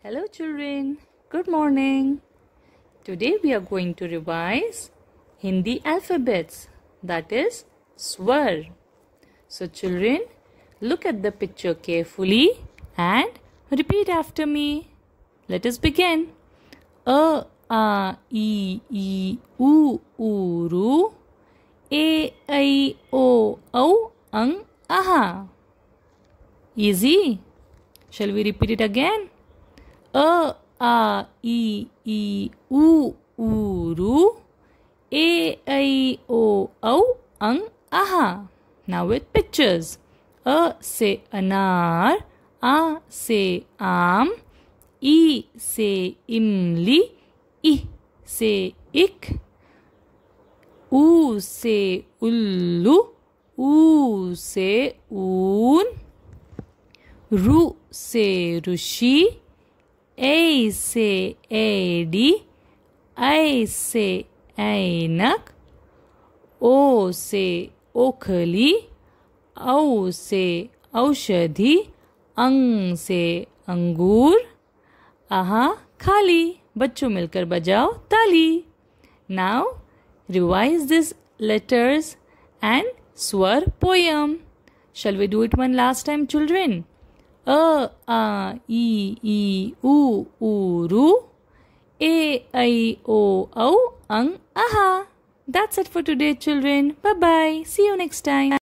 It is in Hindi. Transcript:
Hello children, good morning. Today we are going to revise Hindi alphabets, that is swar. So children, look at the picture carefully and repeat after me. Let us begin. A, I, U, Ru. A, I, O, Au, Ang, Aha. Easy. Shall we repeat it again? A, I, U, Ru. A, I, O, Au, Ang, Aha. Now with pictures. A से अनार, A से आम, I से इमली, I से इक, U से उल्लू, U से ऊन, रु से ऋषि, ए से एडी, ऐ से ऐनक, ओ से ओखली, औ से औषधि, अंग से अंगूर, आहा खाली. बच्चों मिलकर बजाओ ताली. Now revise these letters and swar poem. Shall we do it one last time, children? A, I, U, Ru. A, I, O, Au, Ang, Aha. That's it for today, children. Bye-bye. See you next time.